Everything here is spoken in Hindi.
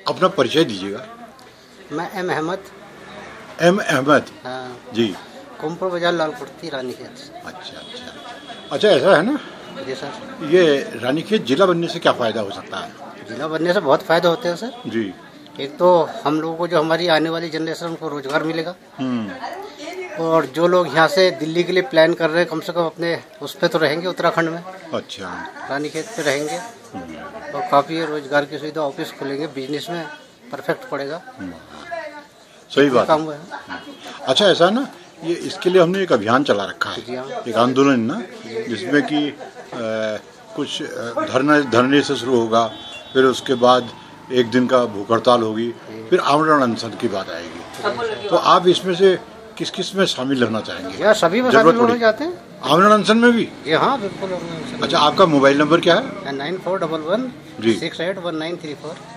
अपना परिचय दीजिएगा। मैं एम अहमद। एम अहमद। हाँ जी। कुमपुर बाजार लालपुरती रानीखेत। अच्छा अच्छा। अच्छा ऐसा है ना, जी सर। ये रानीखेत जिला बनने से क्या फ़ायदा हो सकता है? जिला बनने से बहुत फ़ायदा होते हैं सर। जी। एक तो हम लोगों को, जो हमारी आने वाली जनरेशन, उनको रोजगार मिलेगा। और जो लोग यहाँ से दिल्ली के लिए प्लान कर रहे हैं, कम से कम अपने उस पे तो रहेंगे, उत्तराखंड में। अच्छा। रानीखेत पे रहेंगे और काफ़ी रोजगार की सुविधा, ऑफिस खुलेंगे, बिजनेस में परफेक्ट पड़ेगा। सही बात काम है। हुआ है। अच्छा ऐसा है ना, ये इसके लिए हमने एक अभियान चला रखा है, जी हाँ। एक आंदोलन ना, जिसमें कि कुछ धरने से शुरू होगा, फिर उसके बाद एक दिन का भूख हड़ताल होगी, फिर आमरण अनशन की बात आएगी। तो आप इसमें से किस किस में शामिल रहना चाहेंगे? या सभी में जरूरत शामिल होना पड़ी चाहते हैं? आमरण अनशन में भी? जी हाँ बिल्कुल। अच्छा, आपका मोबाइल नंबर क्या है? 9411 जी। 681934।